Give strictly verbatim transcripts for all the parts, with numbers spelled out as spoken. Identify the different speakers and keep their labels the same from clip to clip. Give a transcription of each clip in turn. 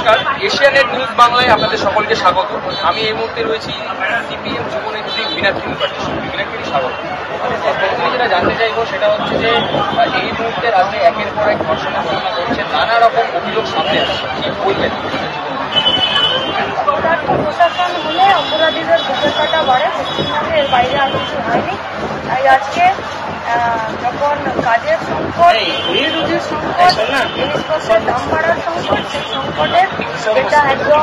Speaker 1: নমস্কার, এশিয়ানেট নিউজ বাংলায় আপনাদের সকলকে স্বাগত। আমি এই মুহূর্তে রয়েছি সিপিএম যুবনেত্রী মীনাক্ষী মুখার্জির সঙ্গে। মীনাক্ষী, স্বাগত। আমি যেটা জানতে চাইবো সেটা হচ্ছে যে এই মুহূর্তে রাজ্যে একের পর এক ধর্ষণের ঘটনা ঘটছে, নানা রকম অভিযোগ সামনে আসছে, কি বলবেন?
Speaker 2: প্রশাসন হলে অপরাধীদের প্রচেষ্টাটা বাড়ে, পশ্চিমবঙ্গে এর বাইরে আর কিছু হয়নি। তাই আজকে যখন কাজের সংকট, রুজির সংকট, জিনিসপত্রের দাম বাড়ার সংকট, সেই সংকটের এটা একদম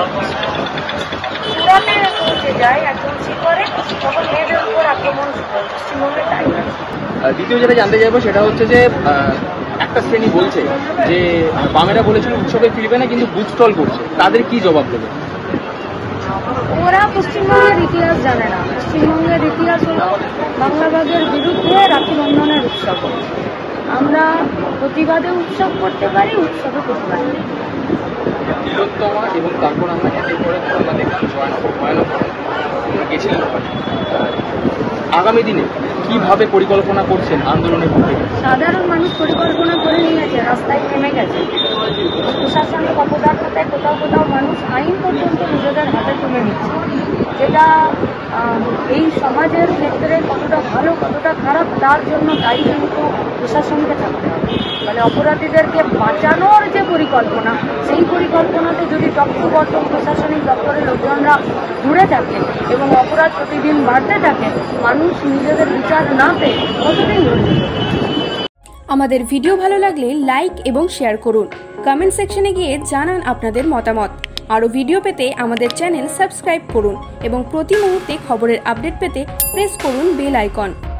Speaker 2: চূড়াতে পৌঁছে যায়, একদম শিখরে, তখন মেয়েদের উপর আক্রমণ পশ্চিমবঙ্গে তাই।
Speaker 1: দ্বিতীয় যেটা জানতে চাইবো সেটা হচ্ছে যে একটা শ্রেণী বলছে যে বামেরা বলেছিল উৎসবে ফিরবে না, কিন্তু বুথ স্টল করছে, তাদের কি জবাব দেবে?
Speaker 2: ওরা পশ্চিমবঙ্গের ইতিহাস জানে না। পশ্চিমবঙ্গের ইতিহাস হলো বাংলাবাদের বিরুদ্ধে রাখি বন্ধনের উৎসব। আমরা প্রতিবাদে উৎসব করতে পারি, উৎসবে প্রতিবাদ।
Speaker 1: তিলোত্তমা এবং তারপর আমরা একের পরে ঘটনা দেখলাম, ভয়ানক গেছিলেন। আগামী দিনে কিভাবে পরিকল্পনা করছেন আন্দোলনের পক্ষে?
Speaker 2: সাধারণ মানুষ পরিকল্পনা করে নিয়েছে, রাস্তায় থেমে গেছে। প্রশাসনিক অপদার্থতায় কোথাও কোথাও মানুষ আইন পর্যন্ত নিজেদের হাতে তুলে নিচ্ছে, যেটা এই সমাজের ক্ষেত্রে কতটা ভালো কতটা খারাপ তার জন্য দায়ী কিন্তু প্রশাসনকে থাকতে হবে। মানে অপরাধীদেরকে বাঁচানোর যে পরিকল্পনা, সেই পরিকল্পনাতে যদি তথ্যবদ্ধ প্রশাসনিক দপ্তরের লোকজনরা জুড়ে থাকে এবং অপরাধ প্রতিদিন বাড়তে থাকে, মানুষ নিজেদের বিচার না পেয়ে কতদিন ধরে।
Speaker 3: আমাদের ভিডিও ভালো লাগলে লাইক এবং শেয়ার করুন। কমেন্ট সেকশনে গিয়ে জানান আপনাদের মতামত। আরও ভিডিও পেতে আমাদের চ্যানেল সাবস্ক্রাইব করুন এবং প্রতি মুহূর্তে খবরের আপডেট পেতে প্রেস করুন বেল আইকন।